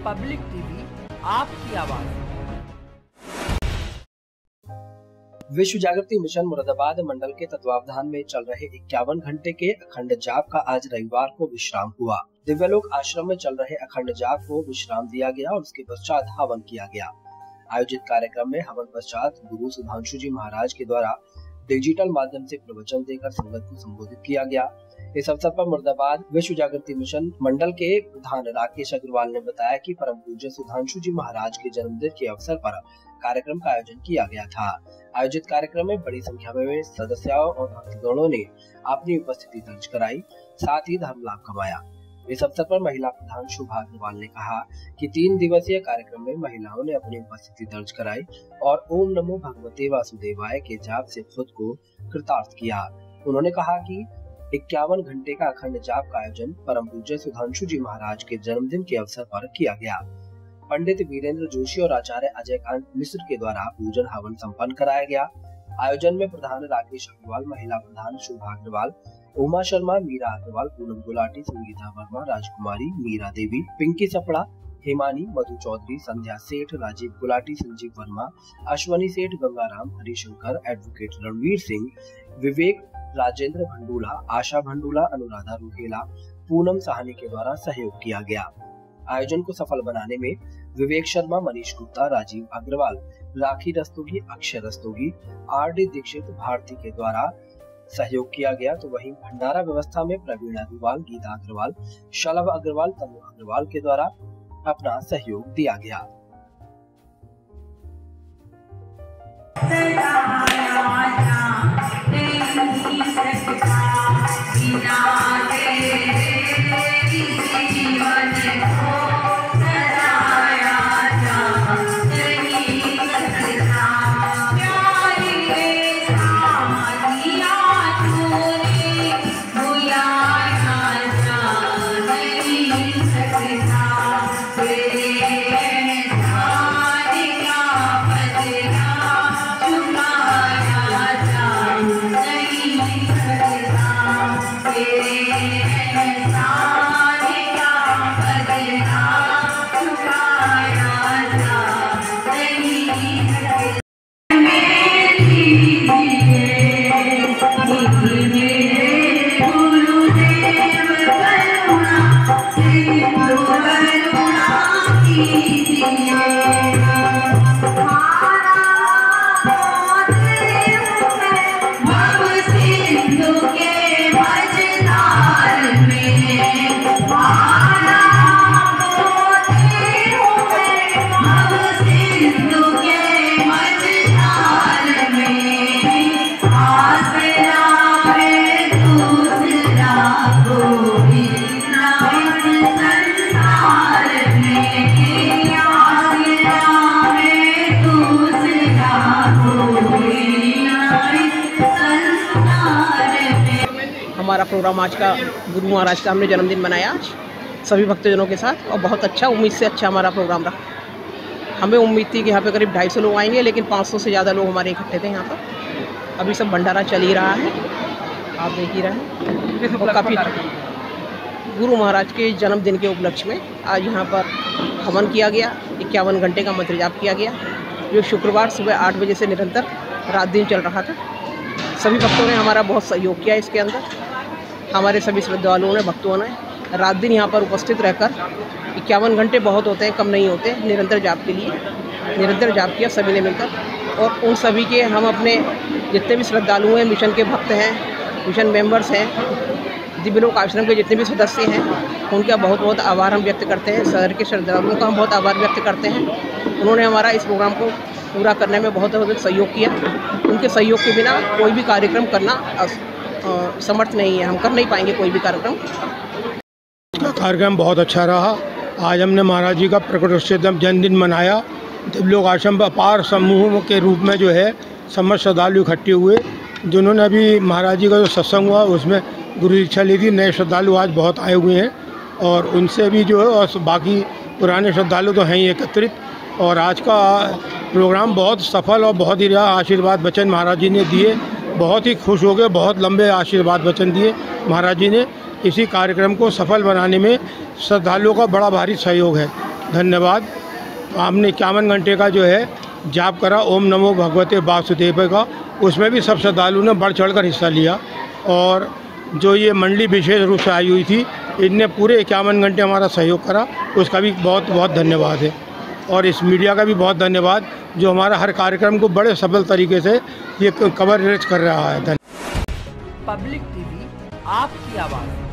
Public TV, आपकी आवाज। विश्व जागृति मिशन मुरादाबाद मंडल के तत्वावधान में चल रहे 51 घंटे के अखंड जाप का आज रविवार को विश्राम हुआ। दिव्यलोक आश्रम में चल रहे अखंड जाप को विश्राम दिया गया और उसके पश्चात हवन किया गया। आयोजित कार्यक्रम में हवन पश्चात गुरु सुधांशु जी महाराज के द्वारा डिजिटल माध्यम से प्रवचन देकर संगत को संबोधित किया गया। इस अवसर पर मुरादाबाद विश्व जागृति मिशन मंडल के प्रधान राकेश अग्रवाल ने बताया कि परम पूज्य सुधांशु जी महाराज के जन्मदिन के अवसर पर कार्यक्रम का आयोजन किया गया था। आयोजित कार्यक्रम में बड़ी संख्या में सदस्यों और भक्तगणों ने अपनी उपस्थिति दर्ज कराई, साथ ही धर्म लाभ कमाया। इस अवसर पर महिला प्रधान शुभा अग्रवाल ने कहा कि 3 दिवसीय कार्यक्रम में महिलाओं ने अपनी उपस्थिति दर्ज कराई और ओम नमो भगवते वासुदेवाय के जाप से खुद को कृतार्थ किया। उन्होंने कहा कि 51 घंटे का अखंड जाप का आयोजन परम पूज्य सुधांशु जी महाराज के जन्मदिन के अवसर पर किया गया। पंडित वीरेंद्र जोशी और आचार्य अजय कांत मिश्र के द्वारा पूजन हवन संपन्न कराया गया। आयोजन में प्रधान राकेश अग्रवाल, महिला प्रधान शुभा अग्रवाल, उमा शर्मा, मीरा अग्रवाल, पूनम गुलाटी, संगीता वर्मा, राजकुमारी, मीरा देवी, पिंकी सपड़ा, हेमानी, मधु चौधरी, संध्या सेठ, राजीव गुलाटी, संजीव वर्मा, अश्वनी सेठ, गंगाराम, हरिशंकर, एडवोकेट रणवीर सिंह, विवेक, राजेंद्र भंडूला, आशा भंडूला, अनुराधा रूहेला, पूनम साहनी के द्वारा सहयोग किया गया। आयोजन को सफल बनाने में विवेक शर्मा, मनीष गुप्ता, राजीव अग्रवाल, राखी रस्तोगी, अक्षय रस्तोगी, आर.डी. दीक्षित, भारती के द्वारा सहयोग किया गया। तो वहीं भंडारा व्यवस्था में प्रवीण अग्रवाल, गीता अग्रवाल, शलभ अग्रवाल, तनु अग्रवाल के द्वारा अपना सहयोग दिया गया। हमारा प्रोग्राम आज का गुरु महाराज का हमने जन्मदिन मनाया आज सभी भक्तजनों के साथ और बहुत अच्छा, उम्मीद से अच्छा हमारा प्रोग्राम रहा। हमें उम्मीद थी कि यहाँ पे करीब 250 लोग आएंगे, लेकिन 500 से ज़्यादा लोग हमारे इकट्ठे थे यहाँ पर। अभी सब भंडारा चल ही रहा है, आप देख ही रहे हैं। और काफ़ी गुरु महाराज के जन्मदिन के उपलक्ष्य में आज यहाँ पर हवन किया गया। 51 घंटे का मंत्र जाप किया गया, जो शुक्रवार सुबह 8 बजे से निरंतर रात दिन चल रहा था। सभी भक्तों ने हमारा बहुत सहयोग किया। इसके अंदर हमारे सभी श्रद्धालुओं ने, भक्तों ने रात दिन यहाँ पर उपस्थित रहकर 51 घंटे बहुत होते हैं, कम नहीं होते, निरंतर जाप के लिए निरंतर जाप किया सभी ने मिलकर। और उन सभी के हम अपने जितने भी श्रद्धालु हैं, मिशन के भक्त हैं, मिशन मेंबर्स हैं, दिव्यलोक आश्रम के जितने भी सदस्य हैं, उनका बहुत बहुत आभार हम व्यक्त करते हैं। शहर के श्रद्धालुओं का हम बहुत आभार व्यक्त करते हैं। उन्होंने हमारा इस प्रोग्राम को पूरा करने में बहुत बहुत सहयोग किया। उनके सहयोग के बिना कोई भी कार्यक्रम करना समर्थ नहीं है, हम कर नहीं पाएंगे कोई भी कार्यक्रम। कार्यक्रम बहुत अच्छा रहा। आज हमने महाराज जी का प्रकटोत्सव जन्मदिन मनाया। दिव्यलोक आश्रम अपार समूह के रूप में जो है समस्त श्रद्धालु इकट्ठे हुए, जिन्होंने अभी महाराज जी का जो सत्संग हुआ उसमें गुरु दीक्षा ली थी। नए श्रद्धालु आज बहुत आए हुए हैं और उनसे भी जो है, और बाकी पुराने श्रद्धालु तो हैं ही एकत्रित। और आज का प्रोग्राम बहुत सफल और बहुत ही आशीर्वाद वचन महाराज जी ने दिए। बहुत ही खुश हो गए, बहुत लंबे आशीर्वाद वचन दिए महाराज जी ने। इसी कार्यक्रम को सफल बनाने में श्रद्धालुओं का बड़ा भारी सहयोग है। धन्यवाद। हमने 51 घंटे का जो है जाप करा ओम नमो भगवते वासुदेव का, उसमें भी सब श्रद्धालुओं ने बढ़ चढ़कर हिस्सा लिया। और जो ये मंडली विशेष रूप से आई हुई थी, इनने पूरे 51 घंटे हमारा सहयोग करा, उसका भी बहुत बहुत धन्यवाद है। और इस मीडिया का भी बहुत धन्यवाद जो हमारा हर कार्यक्रम को बड़े सफल तरीके से ये कवरेज कर रहा है। पब्लिक टीवी, आपकी आवाज़।